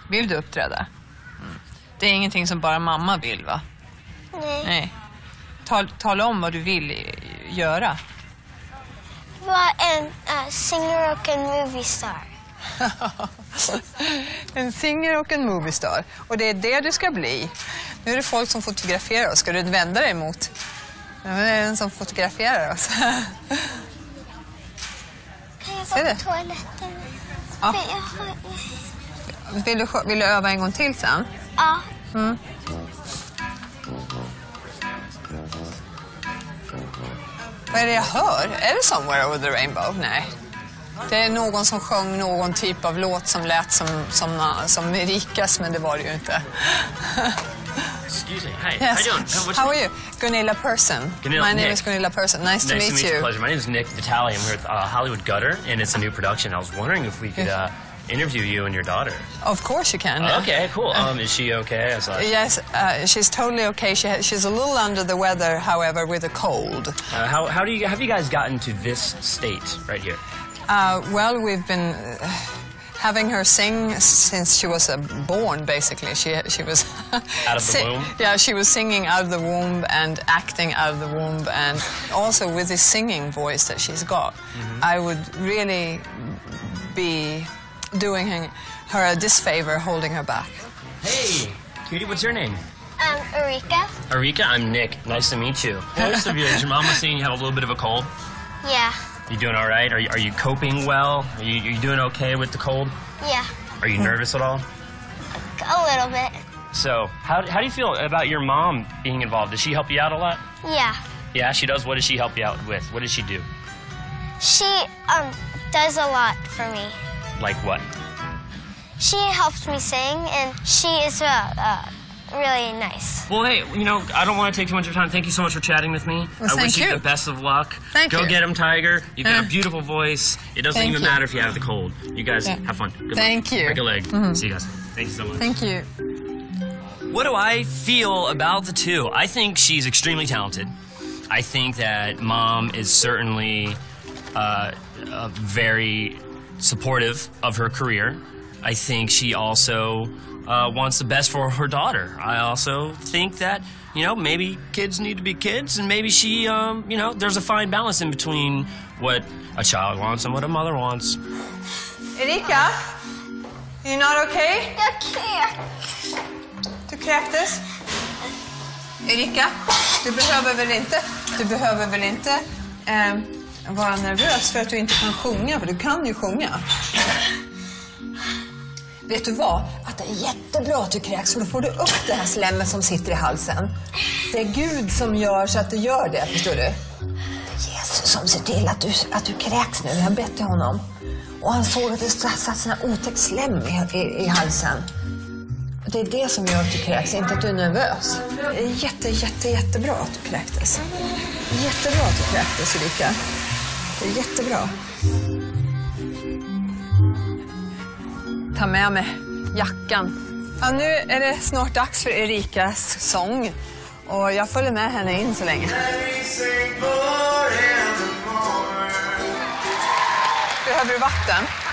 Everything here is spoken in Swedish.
Vill du uppträda? Det är ingenting som bara mamma vill, va? Nej. Tala om vad du vill göra. Vara en singer och en movie star. En singer och en movie star. Och det är det du ska bli. Nu är det folk som fotograferar oss. Ska du vända dig emot? Det är en som fotograferar oss. Kan jag gå på toaletten? Ja. Vill du öva en gång till sen? Ja. Mm. Vad är det jag hör? Är det Somewhere Over the Rainbow? Nej. Det är någon som sjöng någon typ av låt som lät som Erikas, men det var det ju inte. Excuse me. Hi. Yes. How you doing? How are you? Gunilla Persson. Gunilla, My name Nick. is Gunilla Persson. Nice to meet you. Pleasure. My name is Nick Vitale. I'm here at Hollywood Gutter, and it's a new production. I was wondering if we could interview you and your daughter. Of course you can. Okay, cool. Is she okay? I saw. Yes, she's totally okay. She's a little under the weather, however, with a cold. How have you guys gotten to this state right here? Well, we've been having her sing since she was born, basically. She was Out of the womb? Yeah, she was singing out of the womb and acting out of the womb, and also with this singing voice that she's got. I would really be doing her a disfavor holding her back. Hey, cutie, what's your name? Erika. Erika, I'm Nick. Nice to meet you. Most of your mama saying you have a little bit of a cold. Yeah. You doing all right? Are you coping well? Are you doing okay with the cold? Yeah. Are you nervous at all? A little bit. So, how do you feel about your mom being involved? Does she help you out a lot? Yeah. Yeah, she does. What does she help you out with? What does she do? She does a lot for me. Like what? She helps me sing, and she is really nice. Well, hey, I don't want to take too much of your time. Thank you so much for chatting with me. Well, I wish thank you you. the best of luck. Thank Go you. get him, Tiger. You've got a beautiful voice. It doesn't Thank even you. matter if you have the cold. You guys have fun. Good Thank luck. you. Break a leg. See you guys. Thank you so much. Thank you. What do I feel about the two? I think she's extremely talented. I think that Mom is certainly very supportive of her career. I think she also wants the best for her daughter. I also think that, maybe kids need to be kids, and maybe she, there's a fine balance in between what a child wants and what a mother wants. Erika? You not okay? Jag kräks. Du kräktes? Erika, du behöver väl inte vara nervös för att du inte kan sjunga, för du kan ju sjunga. Vet du vad? Att det är jättebra att du kräks, för då får du upp det här slemmet som sitter i halsen. Det är Gud som gör så att du gör det, förstår du? Det är Jesus som ser till att du kräks nu. Jag har bett till honom. Och han såg att det satt såna otäckt slem i halsen. Det är det som gör att du kräks, inte att du är nervös. Det är jättebra att du kräktes. Jättebra att du kräktes, Erika. Det är jättebra. Ta med mig jackan. Ja, nu är det snart dags för Erikas sång. Och jag följer med henne in så länge. Behöver du vatten?